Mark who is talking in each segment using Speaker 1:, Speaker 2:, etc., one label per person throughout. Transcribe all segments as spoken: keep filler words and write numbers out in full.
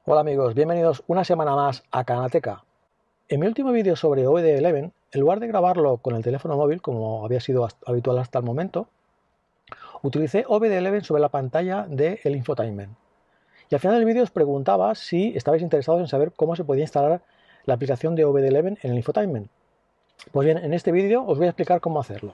Speaker 1: Hola amigos, bienvenidos una semana más a Kanateca. En mi último vídeo sobre O B D once, en lugar de grabarlo con el teléfono móvil, como había sido habitual hasta el momento, utilicé O B D once sobre la pantalla del infotainment. Y al final del vídeo os preguntaba si estabais interesados en saber cómo se podía instalar la aplicación de O B D once en el infotainment. Pues bien, en este vídeo os voy a explicar cómo hacerlo.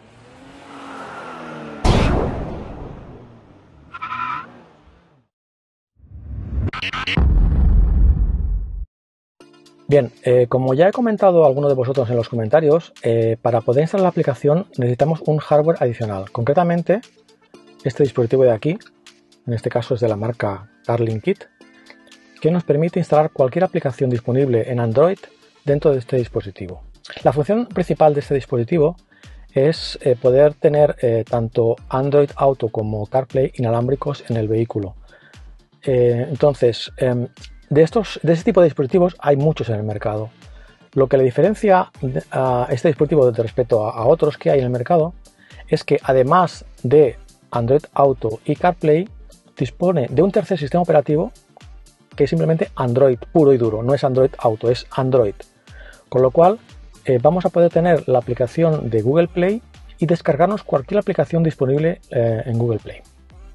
Speaker 1: Bien, eh, como ya he comentado a alguno de vosotros en los comentarios, eh, para poder instalar la aplicación necesitamos un hardware adicional. Concretamente, este dispositivo de aquí, en este caso es de la marca Darling Kit, que nos permite instalar cualquier aplicación disponible en Android dentro de este dispositivo. La función principal de este dispositivo es eh, poder tener eh, tanto Android Auto como CarPlay inalámbricos en el vehículo. Eh, entonces, eh, de, estos, de este tipo de dispositivos hay muchos en el mercado. Lo que le diferencia a este dispositivo respecto a, a otros que hay en el mercado es que además de Android Auto y CarPlay, dispone de un tercer sistema operativo que es simplemente Android puro y duro, no es Android Auto, es Android. Con lo cual eh, vamos a poder tener la aplicación de Google Play y descargarnos cualquier aplicación disponible eh, en Google Play.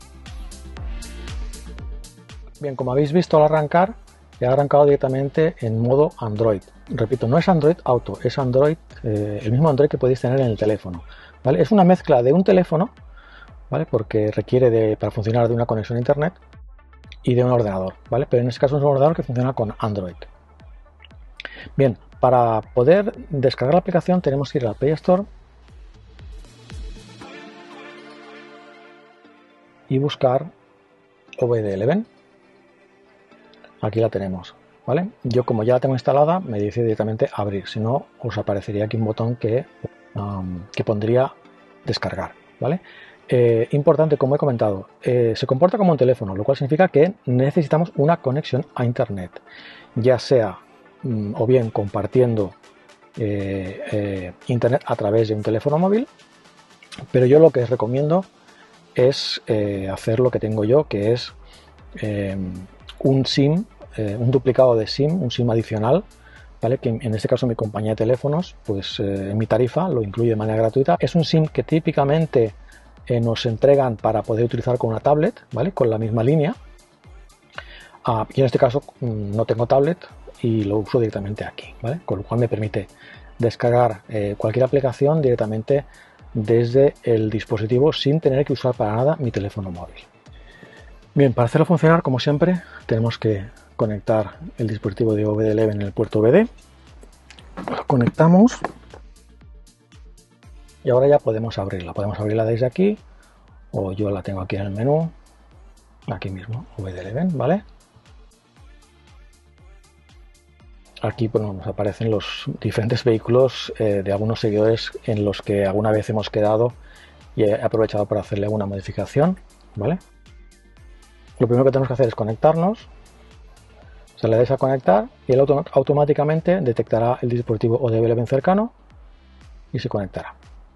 Speaker 1: Bien, como habéis visto al arrancar, he arrancado directamente en modo Android. Repito, no es Android Auto, es Android, eh, el mismo Android que podéis tener en el teléfono, ¿vale? Es una mezcla de un teléfono, ¿vale? Porque requiere de, para funcionar de una conexión a internet y de un ordenador, ¿vale? Pero en este caso es un ordenador que funciona con Android. Bien, para poder descargar la aplicación tenemos que ir al Play Store y buscar O B D once. Aquí la tenemos, ¿vale? Yo, como ya la tengo instalada, me dice directamente abrir, si no os aparecería aquí un botón que, um, que pondría descargar, ¿vale? Eh, importante, como he comentado, eh, se comporta como un teléfono, lo cual significa que necesitamos una conexión a internet, ya sea um, o bien compartiendo eh, eh, internet a través de un teléfono móvil, pero yo lo que os recomiendo es eh, hacer lo que tengo yo, que es eh, un SIM, eh, un duplicado de SIM, un SIM adicional, ¿vale? Que en este caso mi compañía de teléfonos, pues eh, en mi tarifa lo incluye de manera gratuita. Es un SIM que típicamente eh, nos entregan para poder utilizar con una tablet, ¿vale? Con la misma línea. Ah, y en este caso no tengo tablet y lo uso directamente aquí, ¿vale? Con lo cual me permite descargar eh, cualquier aplicación directamente desde el dispositivo sin tener que usar para nada mi teléfono móvil. Bien, para hacerlo funcionar, como siempre, tenemos que conectar el dispositivo de O B D once en el puerto O B D. Lo conectamos y ahora ya podemos abrirla. Podemos abrirla desde aquí o yo la tengo aquí en el menú, aquí mismo, O B D once, ¿vale? Aquí bueno, nos aparecen los diferentes vehículos eh, de algunos seguidores en los que alguna vez hemos quedado y he aprovechado para hacerle alguna modificación, ¿vale? Lo primero que tenemos que hacer es conectarnos. Se le dais a conectar y él auto automáticamente detectará el dispositivo O B D once cercano y se conectará.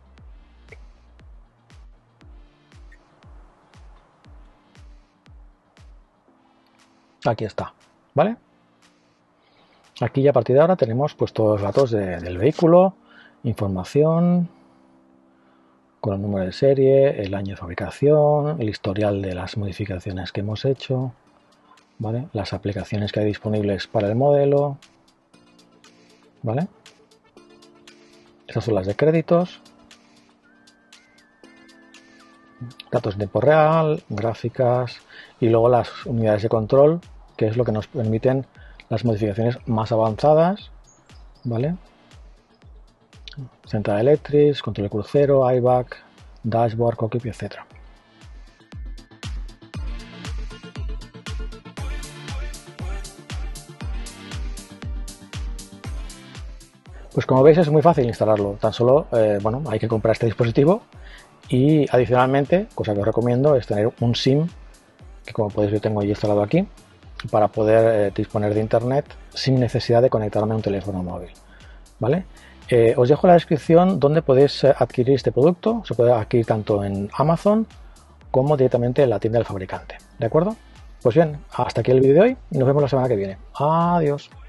Speaker 1: Aquí está, ¿vale? Aquí ya a partir de ahora tenemos pues todos los datos de, del vehículo, información con el número de serie, el año de fabricación, el historial de las modificaciones que hemos hecho, ¿vale? Las aplicaciones que hay disponibles para el modelo, ¿vale? Estas son las de créditos, datos en tiempo real, gráficas y luego las unidades de control, que es lo que nos permiten las modificaciones más avanzadas, ¿vale? Central Electric, control de crucero, airbag, dashboard, cockpit, etcétera. Pues como veis es muy fácil instalarlo, tan solo eh, bueno, hay que comprar este dispositivo y adicionalmente, cosa que os recomiendo, es tener un SIM, que como podéis ver tengo ya instalado aquí, para poder eh, disponer de internet sin necesidad de conectarme a un teléfono móvil, ¿vale? Eh, os dejo en la descripción donde podéis eh, adquirir este producto. Se puede adquirir tanto en Amazon como directamente en la tienda del fabricante, ¿de acuerdo? Pues bien, hasta aquí el vídeo de hoy. Nos vemos la semana que viene. Adiós.